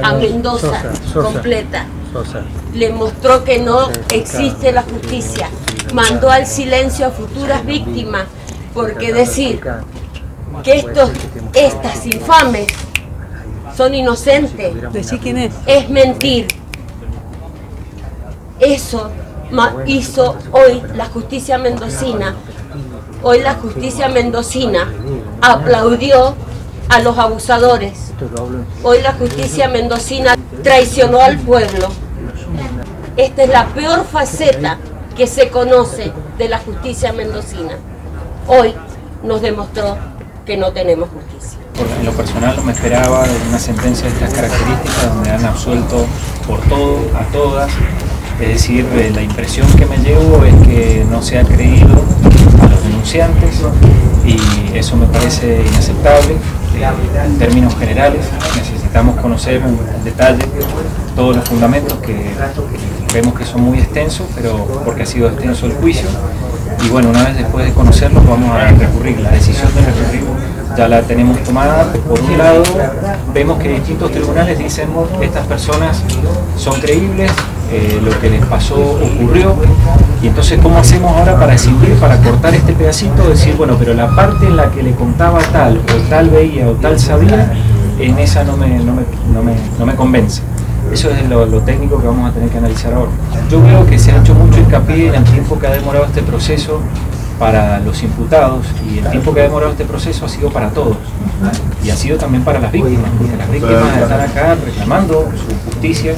a Mendoza completa. Le mostró que no existe la justicia. Mandó al silencio a futuras víctimas, porque decir que estas infames son inocentes, ¿Decí quién es? Es mentir. Eso hizo hoy la justicia mendocina. Hoy la justicia mendocina aplaudió a los abusadores. Hoy la justicia mendocina traicionó al pueblo. Esta es la peor faceta que se conoce de la justicia mendocina. Hoy nos demostró que no tenemos justicia. En lo personal no me esperaba una sentencia de estas características, donde han absuelto por todo, a todas. Es decir, la impresión que me llevo es que no se ha creído a los denunciantes, y eso me parece inaceptable. En términos generales, necesitamos conocer en detalle todos los fundamentos, que vemos que son muy extensos, pero porque ha sido extenso el juicio. Y bueno, una vez después de conocerlos vamos a recurrir. La decisión de recurrir ya la tenemos tomada. Por un lado, vemos que distintos tribunales dicen que estas personas son creíbles, lo que les pasó ocurrió, y entonces ¿cómo hacemos ahora para decidir, para cortar este pedacito? Decir, bueno, pero la parte en la que le contaba tal, o tal veía, o tal sabía, en esa no me convence. Eso es lo técnico que vamos a tener que analizar ahora. Yo veo que se ha hecho mucho hincapié en el tiempo que ha demorado este proceso para los imputados, y el tiempo que ha demorado este proceso ha sido para todos, y ha sido también para las víctimas, porque las víctimas están acá reclamando su justicia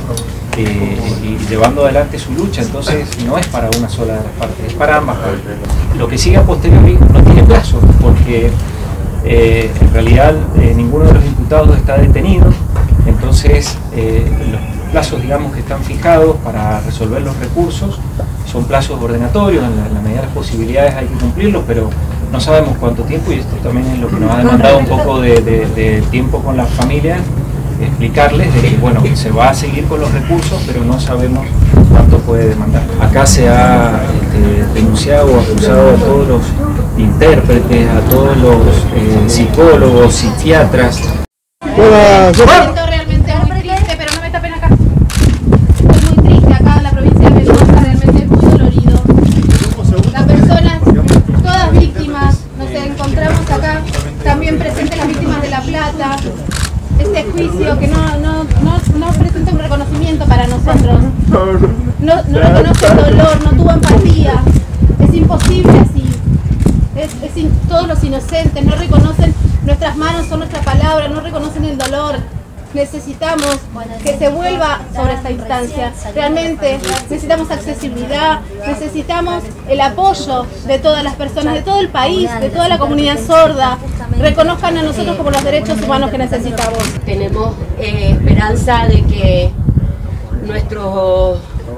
y llevando adelante su lucha. Entonces no es para una sola parte, es para ambas partes. Lo que sigue a posteriori no tiene plazo, porque en realidad ninguno de los imputados está detenido. Entonces los plazos, digamos, que están fijados para resolver los recursos son plazos ordenatorios. En la medida de las posibilidades hay que cumplirlos, pero no sabemos cuánto tiempo, y esto también es lo que nos ha demandado un poco de tiempo con las familias, explicarles de que, bueno, que se va a seguir con los recursos, pero no sabemos cuánto puede demandar. Acá se ha denunciado o acusado a todos los intérpretes, a todos los psicólogos, psiquiatras. Realmente muy triste, pero no me tapen acá. Estoy muy triste acá en la provincia de Mendoza, realmente muy dolorido. Las personas, todas víctimas, nos encontramos acá, también presentes las víctimas de La Plata. Este juicio que no presenta un reconocimiento para nosotros. No reconoce el dolor, no tuvo empatía. Es imposible así. Todos los inocentes no reconocen, nuestras manos son nuestra palabra, no reconocen el dolor. Necesitamos que se vuelva sobre esta instancia. Realmente necesitamos accesibilidad, necesitamos el apoyo de todas las personas, de todo el país, de toda la comunidad sorda. Reconozcan a nosotros como los derechos humanos que necesitamos. Tenemos esperanza de que nuestros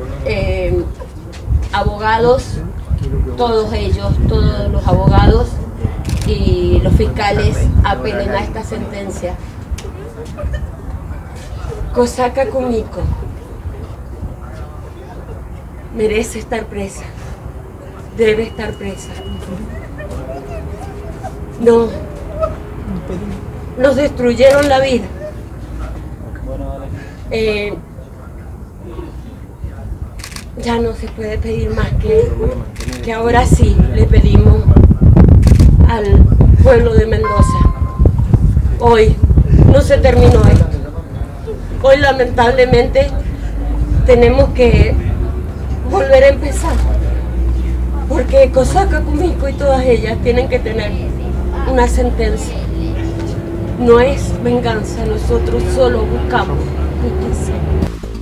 abogados, todos ellos, todos los abogados y los fiscales apelen a esta sentencia. Kosaka Kumiko merece estar presa, debe estar presa. No, nos destruyeron la vida. Ya no se puede pedir más que ahora sí le pedimos al pueblo de Mendoza. Hoy no se terminó esto. Hoy lamentablemente tenemos que volver a empezar, porque Kosaka Kumiko y todas ellas tienen que tener una sentencia. No es venganza, nosotros solo buscamos justicia.